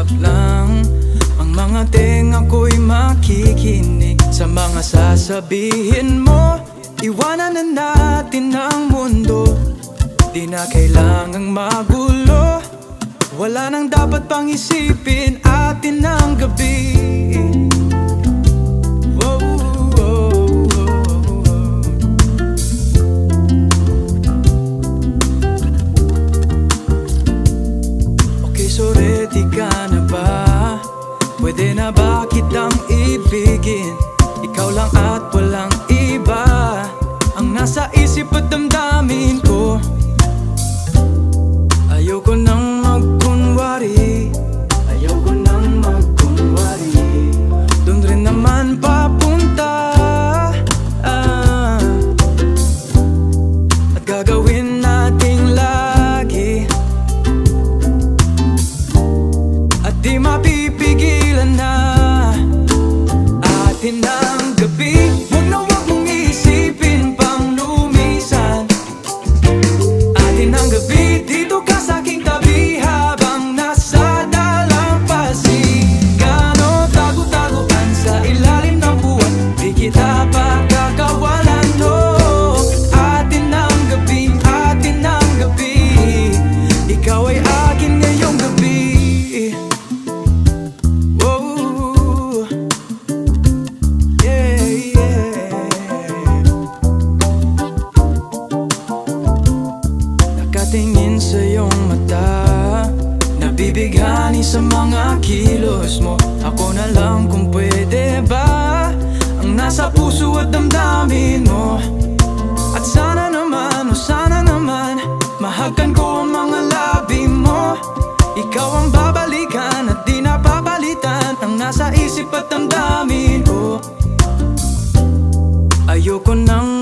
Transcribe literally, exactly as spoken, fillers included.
tahimik lang ang mga tenga ko'y makikinig sa mga sasabihin mo. Iwanan na natin ang mundo, di na kailangang magulo. Wala nang dapat pang isipin, atin ang gabi. Whoa, whoa, whoa, whoa. Okay, so ready ka na ba? Pwede na ba kitang ibigin? Ikaw lang at walang iba ang nasa isip at damdamin ko. Ayoko nang magkunwari, ayoko nang magkunwari. Doon rin naman papunta, ah. At gagawin nating lagi, at di mapipigilan na. Atin ang gabi, huwag na huwag mong isipin pang lumisan. Atin ang gabi, dito ka sa aking tabi habang nasa dalampasigan o tago-taguan sa ilalim ng buwan. Di kita pagkakawalan, no. Atin ang gabi, atin ang gabi, ikaw ay akin ngayong gabi. Whoa, yeah, yeah. Nakatingin sa iyong mata, nabibighani sa mga kilos mo. Ako na lang kung pwede ba ang nasa puso at damdamin mo. At sana naman, o sana naman, mahagkan ko ang mga labi mo. Ikaw ang babalikan at di napapalitan ang nasa isip at damdamin ko. Ayoko nang